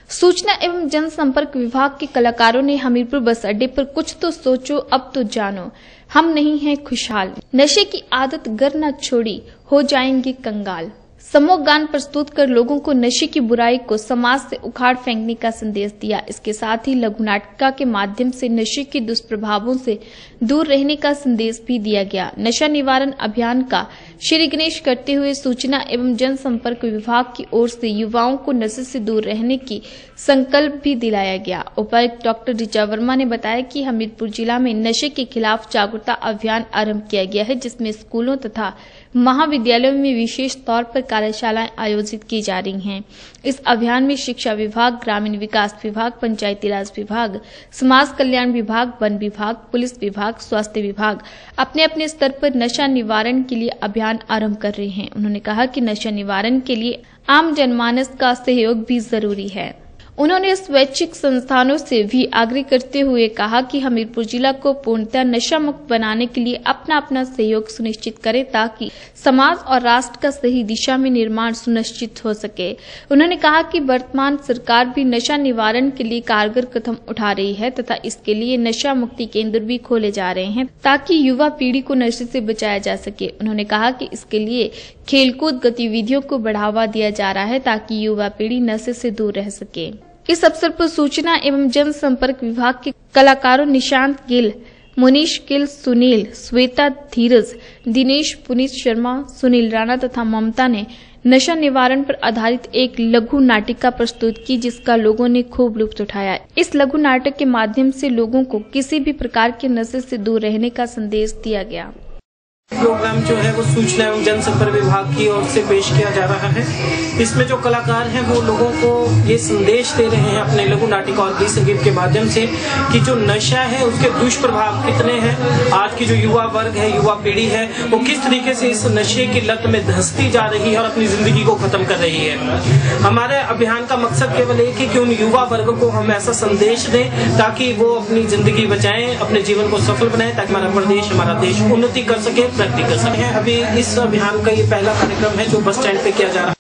सूचना एवं जनसंपर्क विभाग के कलाकारों ने हमीरपुर बस अड्डे पर कुछ तो सोचो अब तो जानो, हम नहीं हैं खुशहाल, नशे की आदत गर न छोड़ी, हो जाएंगे कंगाल। समूह गान प्रस्तुत कर लोगों को नशे की बुराई को समाज से उखाड़ फेंकने का संदेश दिया। इसके साथ ही लघु नाटिका के माध्यम से नशे के दुष्प्रभावों से दूर रहने का संदेश भी दिया गया। नशा निवारण अभियान का श्री गणेश करते हुए सूचना एवं जनसंपर्क विभाग की ओर से युवाओं को नशे से दूर रहने की संकल्प भी दिलाया गया। उपायुक्त डॉक्टर ऋचा वर्मा ने बताया कि हमीरपुर जिला में नशे के खिलाफ जागरूकता अभियान आरंभ किया गया है, जिसमें स्कूलों तथा महाविद्यालयों में विशेष तौर पर कार्यशालाएं आयोजित की जा रही हैं। इस अभियान में शिक्षा विभाग, ग्रामीण विकास विभाग, पंचायती राज विभाग, समाज कल्याण विभाग, वन विभाग, पुलिस विभाग, स्वास्थ्य विभाग अपने अपने स्तर पर नशा निवारण के लिए अभियान आरंभ कर रहे हैं। उन्होंने कहा कि नशा निवारण के लिए आम जनमानस का सहयोग भी जरूरी है। उन्होंने स्वैच्छिक संस्थानों से भी आग्रह करते हुए कहा कि हमीरपुर जिला को पूर्णतः नशा मुक्त बनाने के लिए अपना अपना सहयोग सुनिश्चित करें, ताकि समाज और राष्ट्र का सही दिशा में निर्माण सुनिश्चित हो सके। उन्होंने कहा कि वर्तमान सरकार भी नशा निवारण के लिए कारगर कदम उठा रही है तथा इसके लिए नशा मुक्ति केंद्र भी खोले जा रहे हैं, ताकि युवा पीढ़ी को नशे से बचाया जा सके। उन्होंने कहा कि इसके लिए खेलकूद गतिविधियों को बढ़ावा दिया जा रहा है, ताकि युवा पीढ़ी नशे से दूर रह सके। इस अवसर पर सूचना एवं जनसंपर्क विभाग के कलाकारों निशांत गिल, मुनीश गिल, सुनील, श्वेता, धीरज, दिनेश, पुनीत शर्मा, सुनील राणा तथा ममता ने नशा निवारण पर आधारित एक लघु नाटिका प्रस्तुत की, जिसका लोगों ने खूब लुत्फ उठाया। इस लघु नाटक के माध्यम से लोगों को किसी भी प्रकार के नशे से दूर रहने का संदेश दिया गया। प्रोग्राम जो है वो सूचना एवं जनसंपर्क विभाग की ओर से पेश किया जा रहा है। इसमें जो कलाकार हैं वो लोगों को ये संदेश दे रहे हैं अपने लघु नाटिका और गीत संगीत के माध्यम से कि जो नशा है उसके दुष्प्रभाव कितने हैं। आज की जो युवा वर्ग है, युवा पीढ़ी है, वो किस तरीके से इस नशे की लत में धंसती जा रही है और अपनी जिंदगी को खत्म कर रही है। हमारे अभियान का मकसद केवल एक है कि उन युवा वर्ग को हम ऐसा संदेश दें ताकि वो अपनी जिंदगी बचाएं, अपने जीवन को सफल बनाएं, ताकि हमारा प्रदेश, हमारा देश उन्नति कर सके, प्रगति कर सके। अभी इस अभियान का ये पहला कार्यक्रम है जो बस स्टैंड पे किया जा रहा है।